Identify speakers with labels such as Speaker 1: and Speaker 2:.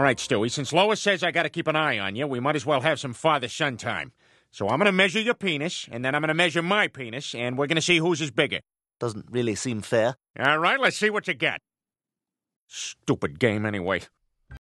Speaker 1: right, Stewie, since Lois says I gotta keep an eye on you, we might as well have some father-son time. So I'm gonna measure your penis, and then I'm gonna measure my penis, and we're gonna see whose is bigger.
Speaker 2: Doesn't really seem fair.
Speaker 1: All right, let's see what you got. Stupid game, anyway.